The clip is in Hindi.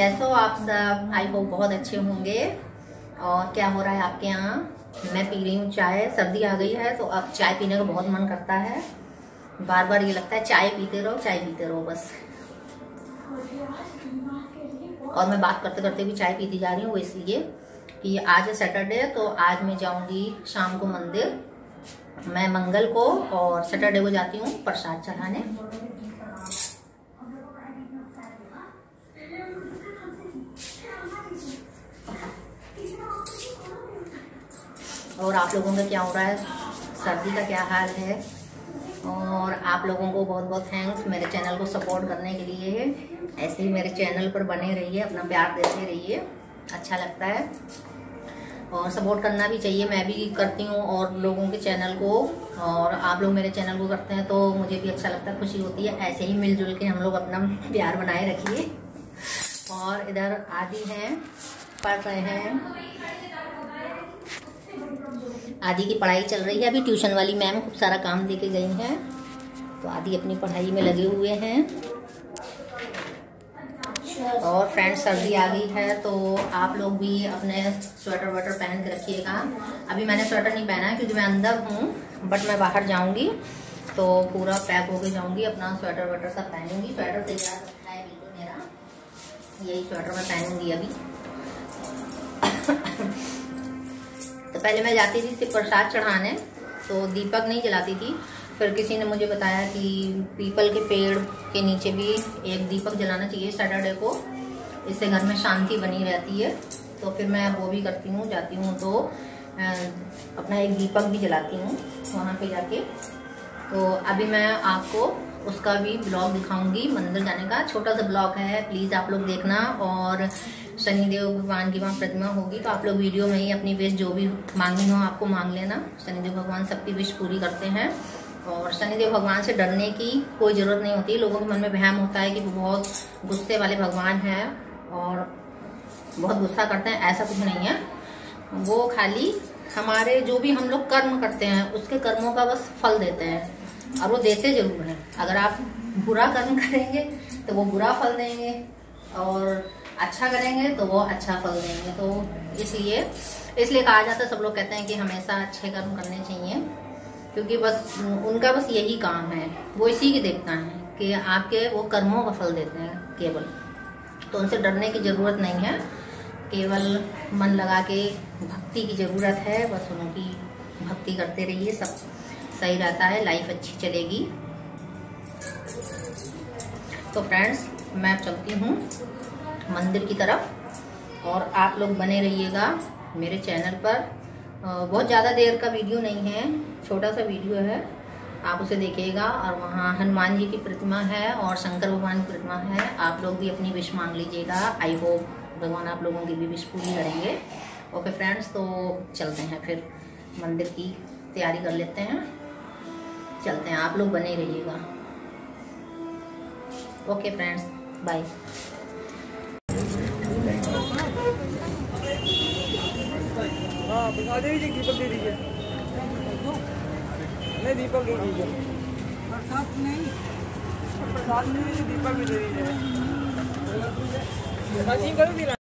कैसे हो आप सब? आई होप बहुत अच्छे होंगे। और क्या हो रहा है आपके यहाँ? मैं पी रही हूँ चाय। सर्दी आ गई है तो अब चाय पीने का बहुत मन करता है। बार बार ये लगता है चाय पीते रहो बस। और मैं बात करते करते भी चाय पीती जा रही हूँ, वो इसलिए कि आज है सैटरडे, तो आज मैं जाऊंगी शाम को मंदिर। मैं मंगल को और सैटरडे को जाती हूँ प्रसाद चढ़ाने। और आप लोगों का क्या हो रहा है? सर्दी का क्या हाल है? और आप लोगों को बहुत बहुत थैंक्स मेरे चैनल को सपोर्ट करने के लिए। ऐसे ही मेरे चैनल पर बने रहिए, अपना प्यार देते रहिए, अच्छा लगता है। और सपोर्ट करना भी चाहिए, मैं भी करती हूँ और लोगों के चैनल को, और आप लोग मेरे चैनल को करते हैं तो मुझे भी अच्छा लगता है, खुशी होती है। ऐसे ही मिलजुल के हम लोग अपना प्यार बनाए रखिए। और इधर आदि हैं, पढ़ रहे हैं। आदि की पढ़ाई चल रही है। अभी ट्यूशन वाली मैम खूब सारा काम दे के गई हैं, तो आदि अपनी पढ़ाई में लगे हुए हैं। और फ्रेंड्स, सर्दी आ गई है तो आप लोग भी अपने स्वेटर वेटर पहन के रखिएगा। अभी मैंने स्वेटर नहीं पहना है क्योंकि मैं अंदर हूँ, बट मैं बाहर जाऊंगी तो पूरा पैक होके जाऊंगी, अपना स्वेटर वेटर सब पहनूंगी। स्वेटर तैयार रखा है बिल्कुल मेरा, यही स्वेटर मैं पहनूंगी अभी। तो पहले मैं जाती थी सिर्फ प्रसाद चढ़ाने, तो दीपक नहीं जलाती थी। फिर किसी ने मुझे बताया कि पीपल के पेड़ के नीचे भी एक दीपक जलाना चाहिए सैटरडे को, इससे घर में शांति बनी रहती है। तो फिर मैं वो भी करती हूँ, जाती हूँ तो अपना एक दीपक भी जलाती हूँ वहाँ पे जाके। तो अभी मैं आपको उसका भी ब्लॉग दिखाऊंगी, मंदिर जाने का छोटा सा ब्लॉग है, प्लीज़ आप लोग देखना। और शनिदेव भगवान की वहाँ प्रतिमा होगी तो आप लोग वीडियो में ही अपनी विश जो भी मांगनी हो आपको मांग लेना। शनिदेव भगवान सबकी विश पूरी करते हैं। और शनिदेव भगवान से डरने की कोई ज़रूरत नहीं होती। लोगों के मन में वहम होता है कि वो बहुत गुस्से वाले भगवान हैं और बहुत गुस्सा करते हैं, ऐसा कुछ नहीं है। वो खाली हमारे जो भी हम लोग कर्म करते हैं उसके कर्मों का बस फल देते हैं, और वो देते जरूर हैं। अगर आप बुरा कर्म करेंगे तो वो बुरा फल देंगे, और अच्छा करेंगे तो वो अच्छा फल देंगे। तो इसलिए कहा जाता है, सब लोग कहते हैं कि हमेशा अच्छे कर्म करने चाहिए, क्योंकि बस उनका बस यही काम है, वो इसी की देखता है कि आपके वो कर्मों का फल देते हैं केवल। तो उनसे डरने की ज़रूरत नहीं है, केवल मन लगा के भक्ति की ज़रूरत है। बस उनकी भक्ति करते रहिए, सब सही रहता है, लाइफ अच्छी चलेगी। तो फ्रेंड्स, मैं चलती हूँ मंदिर की तरफ, और आप लोग बने रहिएगा मेरे चैनल पर। बहुत ज़्यादा देर का वीडियो नहीं है, छोटा सा वीडियो है, आप उसे देखिएगा। और वहाँ हनुमान जी की प्रतिमा है और शंकर भगवान की प्रतिमा है। आप लोग भी अपनी विश मांग लीजिएगा। आई होप भगवान आप लोगों की भी विश पूरी करेंगे। ओके फ्रेंड्स, तो चलते हैं, फिर मंदिर की तैयारी कर लेते हैं, चलते हैं। आप लोग बने रहिएगा। Okay friends, bye. हाँ, दे दीजिए, दीपक दे दीजिए। नहीं, दीपक दे दीजिए। प्रसाद नहीं, दीपक भी दे दीजिए।